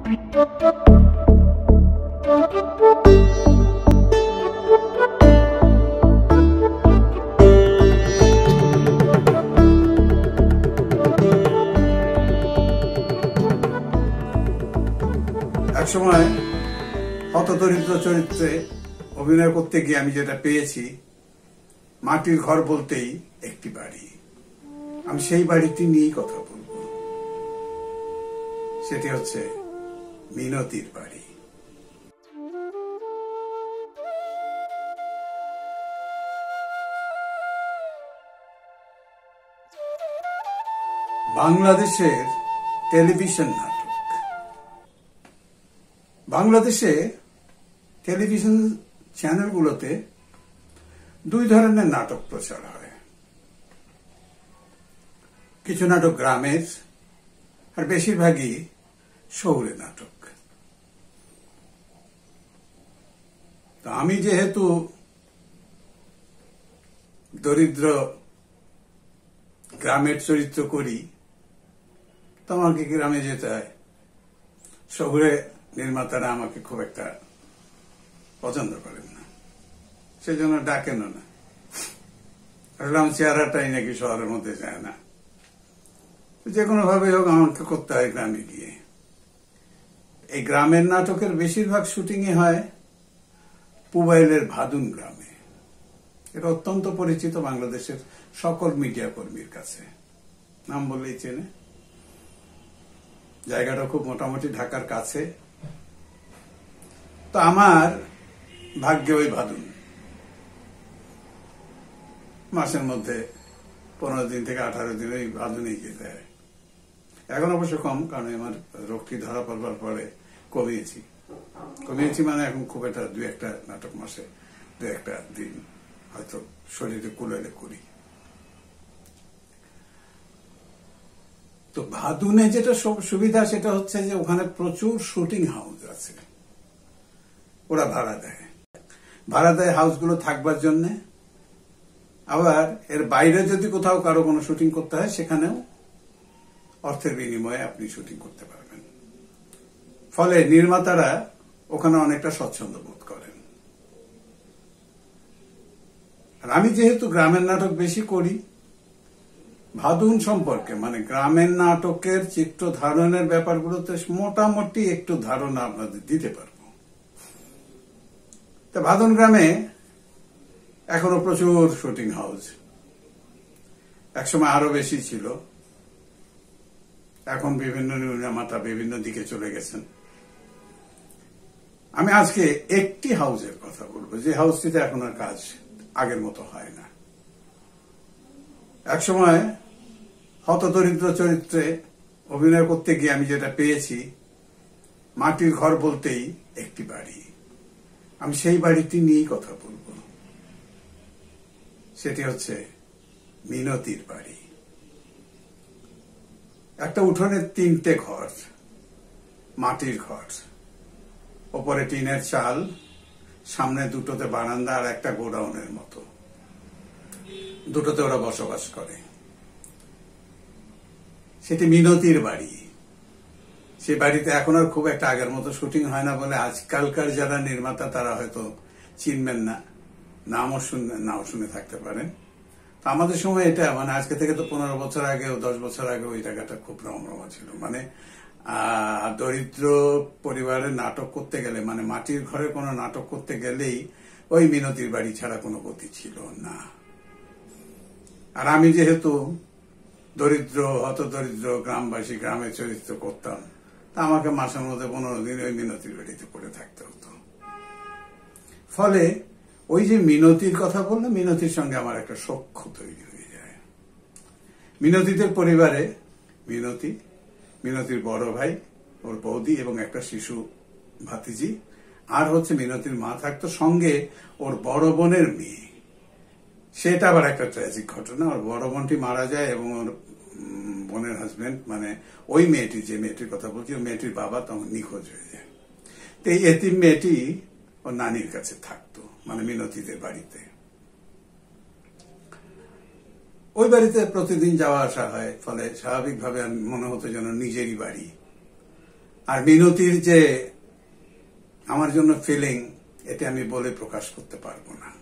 একসময় হতদরিদ্র চরিত্রে অভিনয় করতে গিয়ে আমি যেটা পেয়েছি, মাটির ঘর বলতেই একটি বাড়ি। আমি সেই বাড়িটি নিয়েই কথা বলবো। সেটি হচ্ছে মিনতির বাড়ি। বাংলাদেশের টেলিভিশন নাটক। বাংলাদেশে টেলিভিশন চ্যানেলগুলোতে দুই ধরনের নাটক প্রচার হয়। কিছু নাটক গ্রামের, আর বেশিরভাগই শহুরে নাটক। তো আমি যেহেতু দরিদ্র গ্রামের চরিত্র করি, তো আমাকে গ্রামে যেতে হয়। শহুরে নির্মাতারা আমাকে খুব একটা পছন্দ করেন না, সেজন্য ডাকেন না। আসলে আমার চেহারাটাই নাকি শহরের মধ্যে যায় না। যে কোনো ভাবে হোক আমাকে করতে হয় গ্রামে গিয়ে। এই গ্রামের নাটকের বেশিরভাগ শুটিংই হয় পুবাইলের ভাদুন গ্রামে। এটা অত্যন্ত পরিচিত বাংলাদেশের সকল মিডিয়া কর্মীর কাছে, নাম বললেই চেনে। জায়গাটা খুব মোটামুটি ঢাকার কাছে। তো আমার ভাগ্যে ওই ভাদুন। মাসের মধ্যে 15 দিন থেকে 18 দিন ওই ভাদুনেই যেতে হয়। এখন অবশ্য কম, কারণ আমার রোগটি ধরা পড়বার পরে কমিয়েছি মানে এখন খুব একটা 2-1টা নাটক মাসে 2-1টা দিন হয়তো শরীরে কুলাইলে করি। তো ভাদুনে যেটা সুবিধা সেটা হচ্ছে যে ওখানে প্রচুর শুটিং হাউস আছে। ওরা ভাড়া দেয় হাউসগুলো থাকবার জন্য। আবার এর বাইরে যদি কোথাও কারো কোনো শুটিং করতে হয়, সেখানেও অর্থের বিনিময়ে আপনি শুটিং করতে পারবেন। ফলে নির্মাতারা ওখানে অনেকটা স্বচ্ছন্দ বোধ করেন। আর আমি যেহেতু গ্রামের নাটক বেশি করি, ভাদুন সম্পর্কে মানে গ্রামের নাটকের চিত্র ধারণের ব্যাপারগুলোতে মোটামুটি একটু ধারণা আপনাদের দিতে পারব। তা ভাদুন গ্রামে এখনো প্রচুর শুটিং হাউস, একসময় আরো বেশি ছিল। এখন বিভিন্ন নির্মাতা বিভিন্ন দিকে চলে গেছেন। আমি আজকে একটি হাউসের কথা বলবো, যে হাউসটিতে এখন আর কাজ আগের মতো হয় না। একসময় হতদরিদ্র চরিত্রে অভিনয় করতে গিয়ে আমি যেটা পেয়েছি, মাটির ঘর বলতেই একটি বাড়ি। আমি সেই বাড়িটি নিয়েই কথা বলবো। সেটি হচ্ছে মিনতির বাড়ি। একটা উঠোনের 3টে ঘর, মাটির ঘর, ওপরে টিনের চাল, সামনে 2টোতে বারান্দা আর একটা গোডাউনের মতো। 2টোতে ওরা বসবাস করে। সেটি মিনতির বাড়ি। সে বাড়িতে এখন আর খুব একটা আগের মতো শুটিং হয় না বলে আজকালকার যারা নির্মাতা তারা হয়তো চিনবেন না, নাও শুনে থাকতে পারেন। তো আমাদের সময় এটা মানে আজকে থেকে তো 15 বছর আগেও 10 বছর আগে ওই জায়গাটা খুব রমরমা ছিল। মানে দরিদ্র পরিবারের নাটক করতে গেলে, মানে মাটির ঘরে কোনো নাটক করতে গেলেই ওই মিনতির বাড়ি ছাড়া কোনো গতি ছিল না। আর আমি যেহেতু হতদরিদ্র গ্রামবাসী, গ্রামের চরিত্র করতাম, তা আমাকে মাসের মধ্যে 15 দিন ওই মিনতির বাড়িতে পড়ে থাকতে হতো। ফলে ওই যে মিনতির কথা বললাম, মিনতির সঙ্গে আমার একটা সখ্য তৈরি হয়ে যায়। মিনতিদের পরিবারে মিনতির বড় ভাই, ওর বৌদি এবং একটা শিশু ভাতিজি, আর হচ্ছে মিনতির মা থাকতো, সঙ্গে ওর বড় বোনের মেয়ে। সেটা আবার একটা ট্র্যাজিক ঘটনা। ওর বড় বোনটি মারা যায় এবং ওর বোনের হাজবেন্ড, মানে ওই মেয়েটি, যে মেয়েটির কথা বলছি, ওই মেয়েটির বাবা তখন নিখোঁজ হয়ে যায়। তো এই এতিম মেয়েটি ওর নানির কাছে থাকতো, মানে মিনতিদের বাড়িতে। ওই বাড়িতে প্রতিদিন যাওয়া আসা হয়, ফলে স্বাভাবিকভাবে মনে হতো যেন নিজেরই বাড়ি। আর মিনতির যে আমার জন্য ফিলিং, এটা আমি বলে প্রকাশ করতে পারবো না।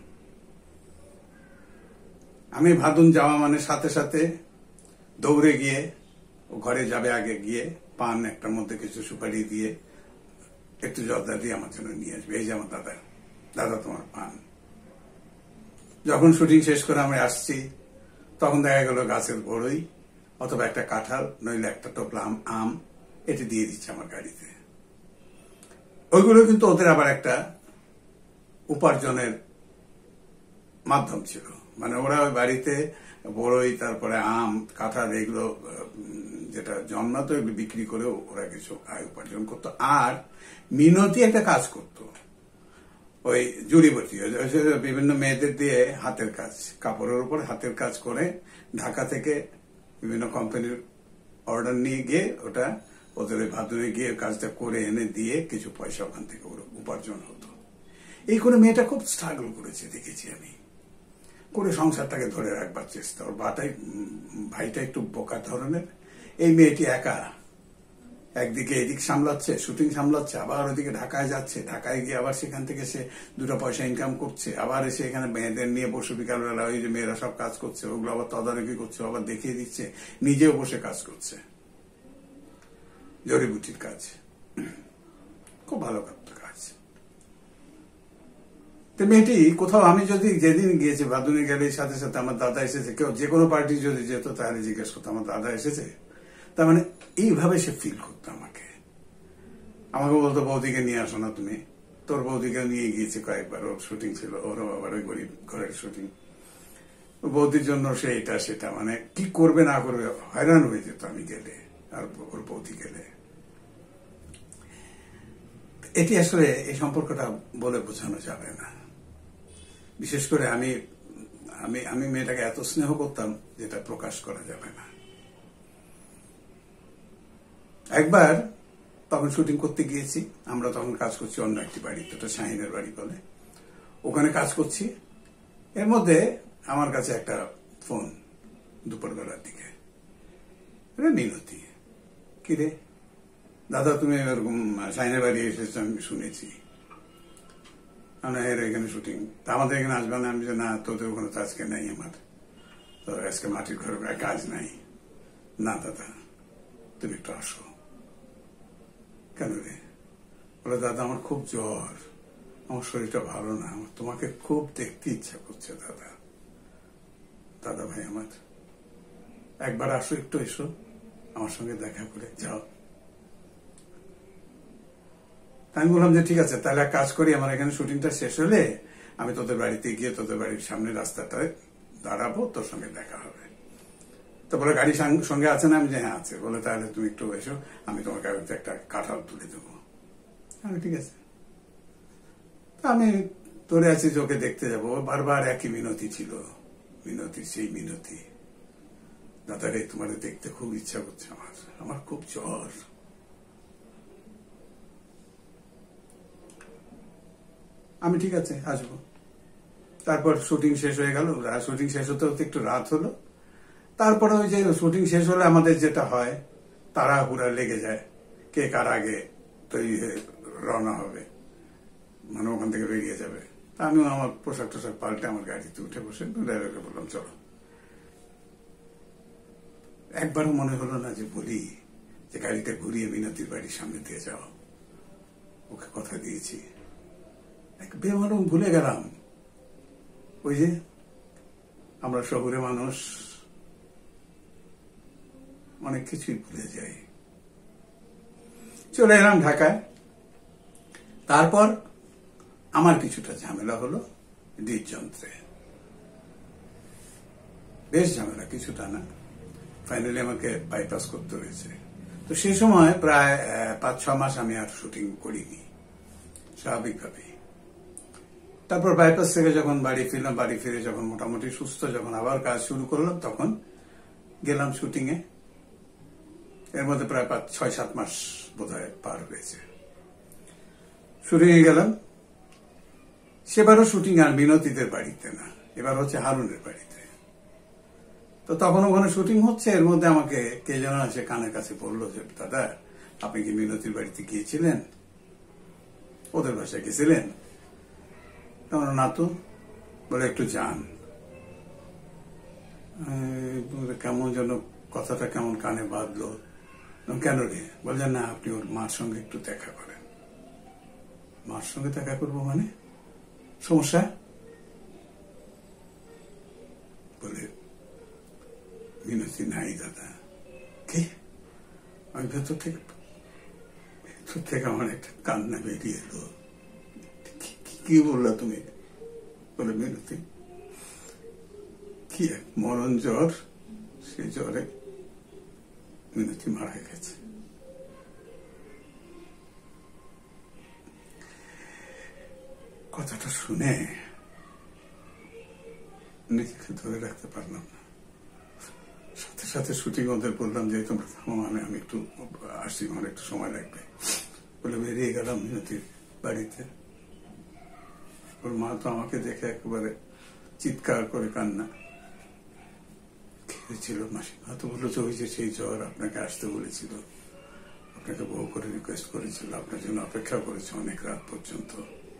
আমি ভাদুন যাওয়া মানে সাথে সাথে দৌড়ে গিয়ে ও ঘরে যাবে, আগে গিয়ে পান একটার মধ্যে কিছু সুপারি দিয়ে একটু জর্দা দিয়ে আমার জন্য নিয়ে আসবে। এই যে আমার দাদা, দাদা তোমার পান। যখন শুটিং শেষ করে আমি আসছি, তখন দেখা গেল গাছের বড়ই অথবা একটা কাঁঠাল, নইলে একটা টোপলা আম, এটি দিয়ে দিচ্ছে আমার গাড়িতে। ওইগুলো কিন্তু ওদের আবার একটা উপার্জনের মাধ্যম ছিল। মানে ওরা ওই বাড়িতে বড়ই, তারপরে আম, কাঁঠাল, এগুলো যেটা জন্মাতো, এগুলো বিক্রি করেও ওরা কিছু আয় উপার্জন করতো। আর মিনতি একটা কাজ করতো, ওই জুড়িবটি, বিভিন্ন মেয়েদের দিয়ে হাতের কাজ, কাপড়ের উপর হাতের কাজ করে ঢাকা থেকে বিভিন্ন কোম্পানির অর্ডার নিয়ে গিয়ে ওটা ওদের ওই ভাদুরে গিয়ে কাজটা করে এনে দিয়ে কিছু পয়সা ওখান থেকে উপার্জন হতো। এই করে মেয়েটা খুব স্ট্রাগল করেছে, দেখেছি আমি, করে সংসারটাকে ধরে রাখবার চেষ্টা। ওর ভাইটা একটু বোকা ধরনের। এই মেয়েটি একা একদিকে এদিক সামলাচ্ছে, শুটিং সামলাচ্ছে, আবার ওদিকে ঢাকায় যাচ্ছে, ঢাকায় গিয়ে আবার সেখান থেকে সে দুটো পয়সা ইনকাম করছে, আবার এসে এখানে মেয়েদের নিয়ে বসে বিকালবেলা ওই যে মেয়েরা সব কাজ করছে ওগুলো আবার তদারকি করছে, আবার দেখিয়ে দিচ্ছে, নিজেও বসে কাজ করছে, জড়িবুটির কাজ, খুব ভালো কাজ। তো মেয়েটি কোথাও, আমি যদি যেদিন গিয়েছি ভাদুনে গেলে সাথে সাথে আমার দাদা এসেছে, কেউ যে কোনো পার্টি যদি যেত তাহলে জিজ্ঞেস করতো আমার দাদা এসেছে। তার মানে এইভাবে সে ফিল করতো আমাকে বলতো বৌদিকে নিয়ে আসো না তুমি, তোর বৌদিকে নিয়ে গিয়েছে কয়েকবার, ওর শুটিং ছিল, ওরও আবার ওই গরিব ঘরের শুটিং, বৌদির জন্য সে এটা সেটা, মানে কি করবে না করবে হয়রান হয়ে যেত আমি গেলে, আর ওর বৌদি গেলে। এটি আসলে এই সম্পর্কটা বলে বোঝানো যাবে না। বিশেষ করে আমি আমি আমি মেয়েটাকে এত স্নেহ করতাম যেটা প্রকাশ করা যাবে না। একবার তখন শুটিং করতে গিয়েছি, আমরা তখন কাজ করছি অন্য একটি বাড়িতে, ওটা শাহিনের বাড়ি বলে, ওখানে কাজ করছি। এর মধ্যে আমার কাছে একটা ফোন দুপুরবেলার দিকে, মিনতি, কি রে দাদা তুমি এরকম শাহিনের বাড়ি এসেছো আমি শুনেছি, এর এখানে শুটিং, তা আমাদের এখানে আসবে না? আমি যে না, তোদের ওখানে তো আজকে নাই, আমার তো আজকে মাটির ঘরে কাজ নাই। না দাদা তুমি একটু আসো। কেন রে? বলে দাদা আমার খুব জ্বর, আমার শরীরটা ভালো না, আমার তোমাকে খুব দেখতে ইচ্ছা করছে দাদা। দাদা ভাই আমার, একবার আসো, একটু এসো, আমার সঙ্গে দেখা করে যাও। আমি বললাম যে ঠিক আছে, তাহলে এক কাজ করি, আমার এখানে শুটিংটা শেষ হলে আমি তোদের বাড়িতে গিয়ে তোদের বাড়ির সামনে রাস্তাটায় দাঁড়াবো, তোর সঙ্গে দেখা হবে। তো বলে গাড়ি সঙ্গে আছে না? আমি যে হ্যাঁ আছে। বলে তাহলে তুমি একটু এসো, আমি তোমার গাড়িতে একটা কাঁঠাল তুলে দেবো। আমি ঠিক আছে। আমি ধরে আছি যে ওকে দেখতে যাবো, বারবার একই মিনতি ছিল, মিনতি সেই মিনতি, দাদা রে তোমার দেখতে খুব ইচ্ছা করছে, আমার খুব জ্বর। আমি ঠিক আছে আসবো। তারপর শুটিং শেষ হয়ে গেল, শুটিং শেষ হতে হতে একটু রাত হলো। তারপরে ওই যে শুটিং শেষ হলে আমাদের যেটা হয়, তাড়াহুড়া লেগে যায়, কে কার আগে তৈরি হয়ে রওনা হবে, মানে ওখান থেকে বেরিয়ে যাবে। আমিও আমার পোশাক টোশাক পাল্টে আমার গাড়িতে উঠে বসে ড্রাইভারকে বললাম চলো। একবারও মনে হলো না যে বলি যে গাড়িটা ঘুরিয়ে মিনতির বাড়ির সামনে দিয়ে যাও, ওকে কথা দিয়েছি। এক বেমালুম ভুলে গেলাম, ওই যে আমরা শহুরে মানুষ অনেক কিছুই ভুলে যাই। চলে এলাম ঢাকায়। তারপর আমার কিছুটা ঝামেলা হলো হৃদযন্ত্রে, বেশ ঝামেলা, কিছুটা না, ফাইনালি আমাকে বাইপাস করতে হয়েছে। তো সেই সময় প্রায় 5-6 মাস আমি আর শুটিং করিনি স্বাভাবিকভাবে। তারপর বাইপাস থেকে যখন বাড়ি ফিরলাম, বাড়ি ফিরে যখন মোটামুটি সুস্থ, যখন আবার কাজ শুরু করলাম, তখন গেলাম শুটিং এ। এর মধ্যে প্রায় 6-7 মাস বোধহয় পার হয়েছে। শুটিং এ গেলাম, সেবারও শুটিং আর মিনতিদের বাড়িতে না, এবার হচ্ছে হারুনের বাড়িতে। তো তখন ওখানে শুটিং হচ্ছে, এর মধ্যে আমাকে কে যেন এসে কানের কাছে বললো যে দাদা আপনি কি মিনতির বাড়িতে গিয়েছিলেন? ওদের বাসায় গেছিলেন? না তো। বলে একটু যান। কেমন যেন কথাটা কেমন কানে বাঁধলো। কেন রে? বললেন না, আপনি ওর মার সঙ্গে একটু দেখা করেন। মার সঙ্গে দেখা করবো মানে? সমস্যা? বলে মিনতি নাই দাদা। কি? আমি ভেতর থেকে আমার একটা কান্না বেরিয়ে এলো। কি বললা তুমি? বলে মিনতি কি এক মরণ জ্বর, সেই জ্বরে মিনতি মারা গেছে। কথাটা শুনে নিজেকে ধরে রাখতে পারলাম না। সাথে সাথে শুটিং ওদের বললাম যে তোমরা থামো, আমি একটু আসছি, আমার একটু সময় লাগবে। বলে বেরিয়ে গেলাম মিনতির বাড়িতে। ওর মা তো আমাকে দেখে একেবারে চিৎকার করে কান্না। কি হয়েছিল মাসিমা? তো বললো যে ওই যে সেই জ্বর, আপনাকে আসতে বলেছিল, আপনাকে বউ করে রিকোয়েস্ট করেছিল, আপনার জন্য অপেক্ষা করেছে অনেক রাত পর্যন্ত।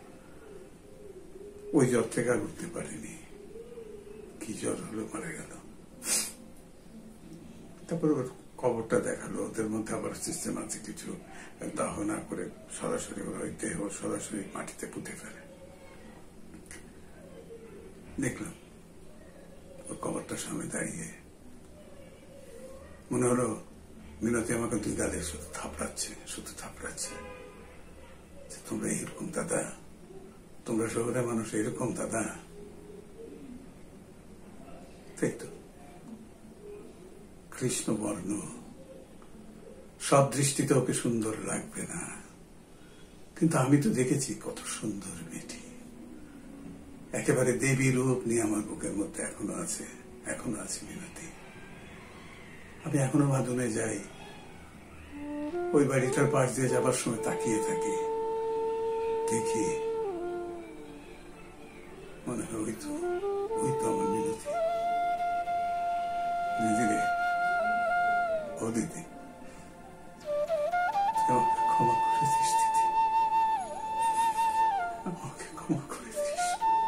ওই জ্বর থেকে আর উঠতে পারেনি। কি জ্বর হলো, মারা গেল। তারপর ওর খবরটা দেখালো। ওদের মধ্যে আবার সিস্টেম আছে কিছু, দাহ না করে সরাসরি ওরা ওই দেহ সরাসরি মাটিতে পুঁতে ফেলে। দেখলাম ওর খবরটার সামনে দাঁড়িয়ে মনে হলো মিনতি আমাকে দুই গালে শুধু থাপড়াচ্ছে। তোমরা এইরকম দাদা, তোমরা শহরের মানুষ এরকম দাদা। তাই তো, কৃষ্ণবর্ণ, সব দৃষ্টিতে ওকে সুন্দর লাগবে না, কিন্তু আমি তো দেখেছি কত সুন্দর মেয়েটি। একেবারে দেবী রূপ নিয়ে আমার বুকের মধ্যে এখনো আছে মিনতি। আমি এখনো বাঁধনে যাই, ওই বাড়িটার পাশ দিয়ে যাবার সময় তাকিয়ে থাকি, দেখি মনে হয় ওই তো আমার মিনতি। দিদি রে, ও দিদি, আমাকে ক্ষমা করে দিস দিদি, আমাকে ক্ষমা করে দিস।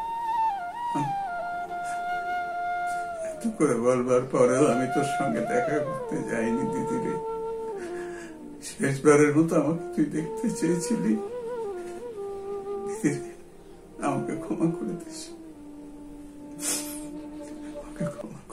এত করে বলবার পরেও আমি তোর সঙ্গে দেখা করতে যাইনি দিদি রে। শেষবারের মতো আমাকে তুই দেখতে চেয়েছিলি দিদি রে, আমাকে ক্ষমা করে দিস, আমাকে ক্ষমা